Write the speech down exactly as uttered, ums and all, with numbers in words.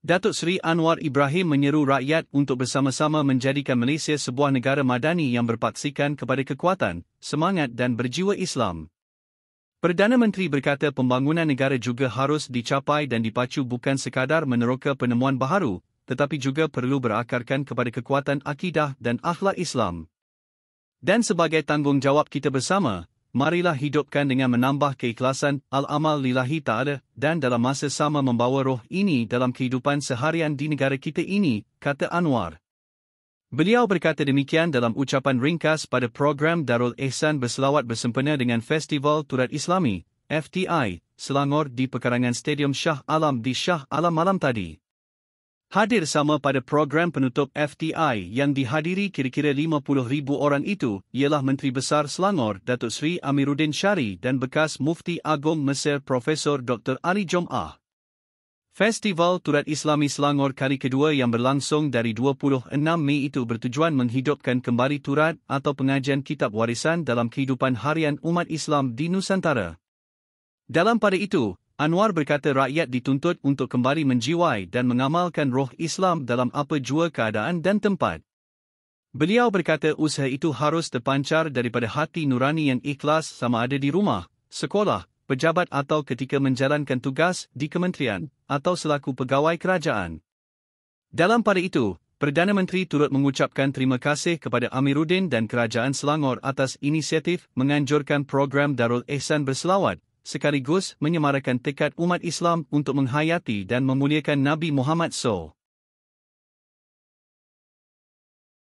Datuk Seri Anwar Ibrahim menyeru rakyat untuk bersama-sama menjadikan Malaysia sebuah negara madani yang berpaksikan kepada kekuatan, semangat dan berjiwa Islam. Perdana Menteri berkata pembangunan negara juga harus dicapai dan dipacu bukan sekadar meneroka penemuan baharu, tetapi juga perlu berakarkan kepada kekuatan akidah dan akhlak Islam. Dan sebagai tanggungjawab kita bersama, marilah hidupkan dengan menambah keikhlasan, al-amal lillahi ta'ala, dan dalam masa sama membawa roh ini dalam kehidupan seharian di negara kita ini, kata Anwar. Beliau berkata demikian dalam ucapan ringkas pada program Darul Ehsan berselawat bersempena dengan Festival Turat Islami, F T I, Selangor di pekarangan Stadium Shah Alam di Shah Alam malam tadi. Hadir sama pada program penutup F T I yang dihadiri kira-kira lima puluh ribu orang itu ialah Menteri Besar Selangor Datuk Seri Amiruddin Syari dan bekas Mufti Agong Mesir Profesor Doktor Ali Jomah. Festival Turat Islami Selangor kali kedua yang berlangsung dari dua puluh enam Mei itu bertujuan menghidupkan kembali turat atau pengajian kitab warisan dalam kehidupan harian umat Islam di Nusantara. Dalam pada itu, Anwar berkata rakyat dituntut untuk kembali menjiwai dan mengamalkan roh Islam dalam apa jua keadaan dan tempat. Beliau berkata usaha itu harus terpancar daripada hati nurani yang ikhlas sama ada di rumah, sekolah, pejabat atau ketika menjalankan tugas di kementerian atau selaku pegawai kerajaan. Dalam pada itu, Perdana Menteri turut mengucapkan terima kasih kepada Amiruddin dan Kerajaan Selangor atas inisiatif menganjurkan program Darul Ehsan berselawat, sekaligus menyemarakan tekad umat Islam untuk menghayati dan memuliakan Nabi Muhammad sallallahu